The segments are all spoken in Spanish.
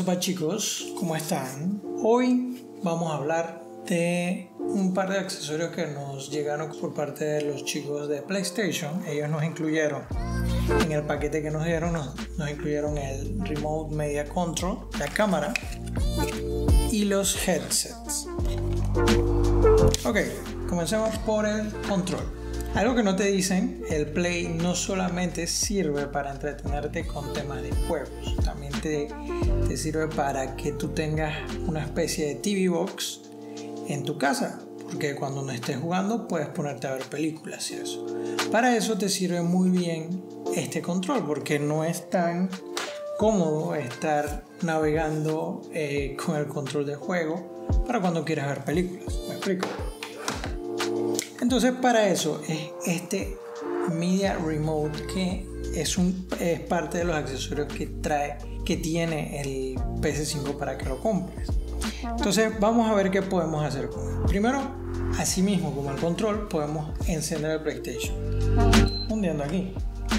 sopa, chicos, ¿cómo están? Hoy vamos a hablar de un par de accesorios que nos llegaron por parte de los chicos de PlayStation. Ellos nos incluyeron en el paquete que nos dieron, nos incluyeron el Remote Media Control, la cámara y los headsets. Ok, comencemos por el control. Algo que no te dicen, el Play no solamente sirve para entretenerte con temas de juegos, también te sirve para que tú tengas una especie de TV Box en tu casa, porque cuando no estés jugando puedes ponerte a ver películas y eso. Para eso te sirve muy bien este control, porque no es tan cómodo estar navegando con el control de juego para cuando quieras ver películas. ¿Me explico? Entonces para eso es este Media Remote, que es parte de los accesorios que tiene el PS5 para que lo compres. Entonces vamos a ver qué podemos hacer con él. Primero, así mismo como el control, podemos encender el PlayStation hundiendo aquí.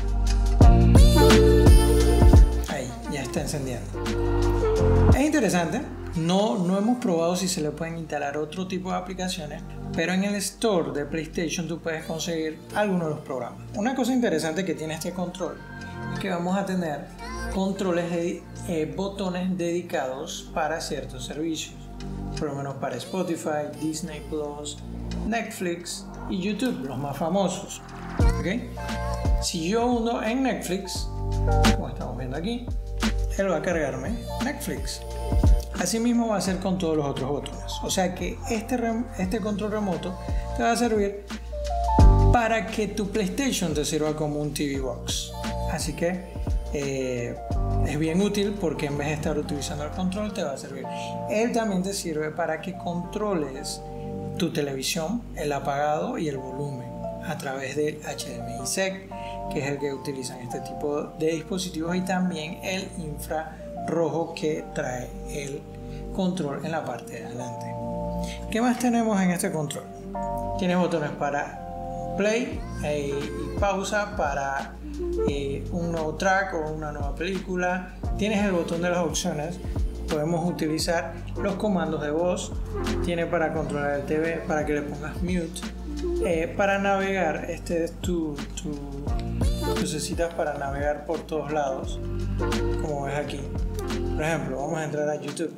Ahí, ya está encendiendo. Es interesante. No hemos probado si se le pueden instalar otro tipo de aplicaciones, pero en el store de PlayStation tú puedes conseguir algunos de los programas. Una cosa interesante que tiene este control es que vamos a tener controles de botones dedicados para ciertos servicios, por lo menos para Spotify, Disney Plus, Netflix y YouTube, los más famosos. ¿Okay? Si yo hundo en Netflix, como estamos viendo aquí, él va a cargarme Netflix. Asimismo va a ser con todos los otros botones. O sea que este control remoto te va a servir para que tu PlayStation te sirva como un TV Box. Así que es bien útil, porque en vez de estar utilizando el control te va a servir. Él también te sirve para que controles tu televisión, el apagado y el volumen a través del HDMI SEC, que es el que utilizan este tipo de dispositivos, y también el infrarrojo que trae el control en la parte de adelante. ¿Qué más tenemos en este control? Tienes botones para play y pausa, para un nuevo track o una nueva película. Tienes el botón de las opciones. Podemos utilizar los comandos de voz. Tiene para controlar el TV, para que le pongas mute. Para navegar, este es tu lucecitas para navegar por todos lados, como ves aquí. Por ejemplo, vamos a entrar a YouTube.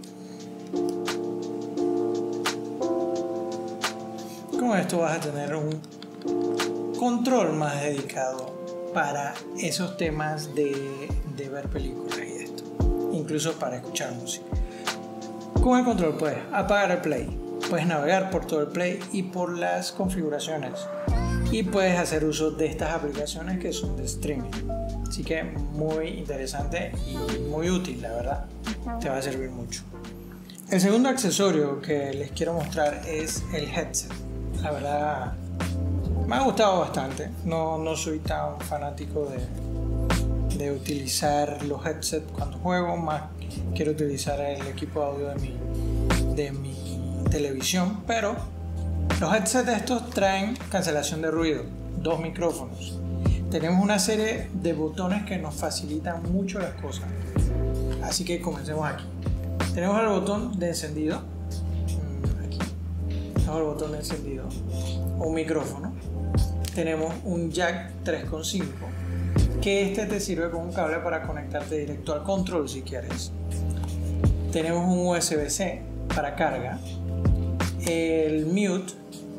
Con esto vas a tener un control más dedicado para esos temas de ver películas y esto, incluso para escuchar música. Con el control puedes apagar el Play, puedes navegar por todo el Play y por las configuraciones, y puedes hacer uso de estas aplicaciones que son de streaming. Así que muy interesante y muy útil, la verdad. Te va a servir mucho. El segundo accesorio que les quiero mostrar es el headset. La verdad me ha gustado bastante. No soy tan fanático de utilizar los headsets cuando juego, más quiero utilizar el equipo de audio de mi televisión, pero los headsets estos traen cancelación de ruido, 2 micrófonos. Tenemos una serie de botones que nos facilitan mucho las cosas. Así que comencemos aquí. Tenemos el botón de encendido. Aquí. Tenemos el botón de encendido. Un micrófono. Tenemos un jack 3.5. Que este te sirve con un cable para conectarte directo al control si quieres. Tenemos un USB-C para carga. El mute.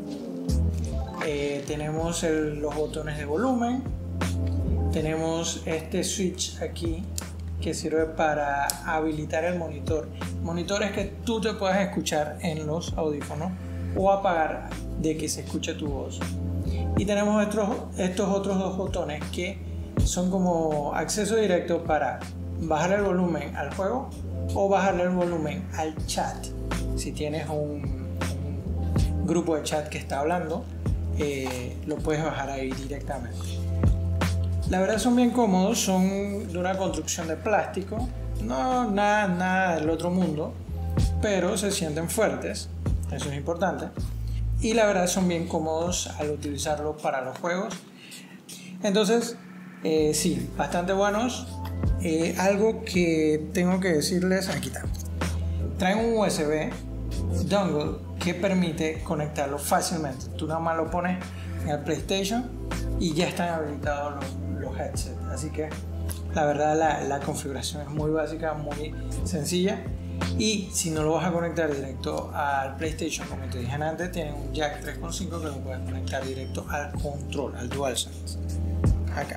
Tenemos los botones de volumen. Tenemos este switch aquí que sirve para habilitar el monitor. Monitores que tú te puedas escuchar en los audífonos o apagar de que se escuche tu voz. Y tenemos estos otros dos botones que son como acceso directo para bajar el volumen al juego o bajarle el volumen al chat. Si tienes un grupo de chat que está hablando, lo puedes bajar ahí directamente. La verdad son bien cómodos, son de una construcción de plástico, no nada del otro mundo, pero se sienten fuertes, eso es importante, y la verdad son bien cómodos al utilizarlo para los juegos. Entonces Sí, bastante buenos. Algo que tengo que decirles, aquí está. Traen un USB dongle que permite conectarlo fácilmente. Tú nada más lo pones en el PlayStation y ya están habilitados los headsets. Así que la verdad la configuración es muy básica, muy sencilla. Y si no lo vas a conectar directo al PlayStation, como te dije antes, tienen un jack 3.5 que lo puedes conectar directo al control, al DualSense. Acá.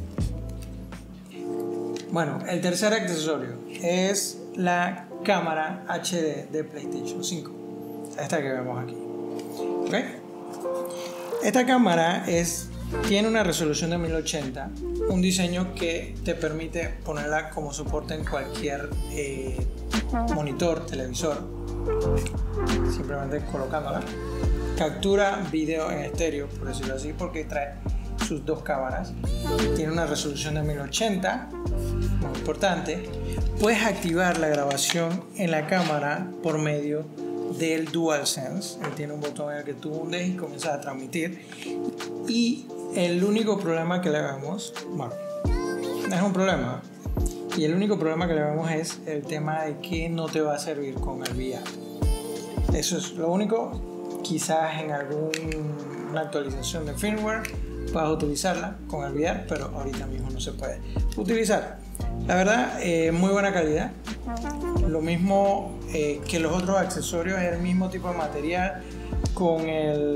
Bueno, el tercer accesorio es la cámara HD de PlayStation 5. Esta que vemos aquí. ¿Okay? Esta cámara tiene una resolución de 1080, un diseño que te permite ponerla como soporte en cualquier monitor, televisor, simplemente colocándola. Captura video en estéreo, por decirlo así, porque trae sus dos cámaras. Tiene una resolución de 1080, muy importante. Puedes activar la grabación en la cámara por medio del DualSense. Él tiene un botón en el que tú hundes y comienzas a transmitir. Y el único problema que le vemos, bueno, es un problema, y el único problema que le vemos es el tema de que no te va a servir con el VR. Eso es lo único. Quizás en alguna actualización de firmware puedas utilizarla con el VR, pero ahorita mismo no se puede utilizar. La verdad, muy buena calidad. Lo mismo que los otros accesorios, es el mismo tipo de material con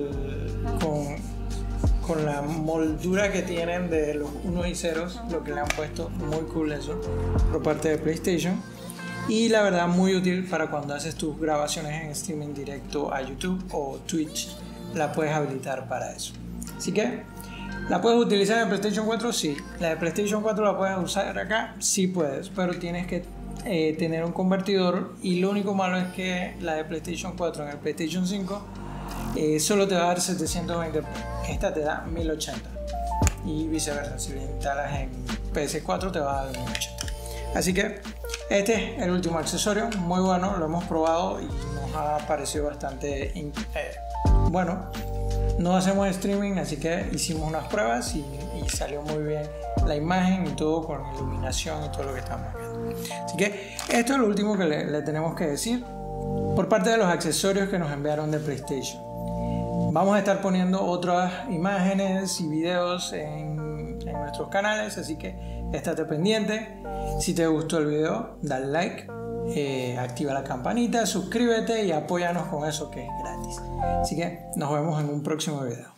la moldura que tienen de los 1 y 0, lo que le han puesto, muy cool eso por parte de PlayStation. Y la verdad, muy útil para cuando haces tus grabaciones en streaming directo a YouTube o Twitch, la puedes habilitar para eso. Así que, ¿la puedes utilizar en PlayStation 4? Sí. ¿La de PlayStation 4 la puedes usar acá? Sí puedes, pero tienes que tener un convertidor, y lo único malo es que la de PlayStation 4 en el PlayStation 5 solo te va a dar 720p. Esta te da 1080 y viceversa. Si la instalas en PS4 te va a dar 1080. Así que este es el último accesorio, muy bueno, lo hemos probado y nos ha parecido bastante bueno. No hacemos streaming, así que hicimos unas pruebas y salió muy bien la imagen y todo, con iluminación y todo lo que estamos viendo. Así que esto es lo último que le tenemos que decir por parte de los accesorios que nos enviaron de PlayStation. Vamos a estar poniendo otras imágenes y videos en nuestros canales, así que estate pendiente. Si te gustó el video, dale like, activa la campanita, suscríbete y apóyanos con eso que es gratis. Así que nos vemos en un próximo video.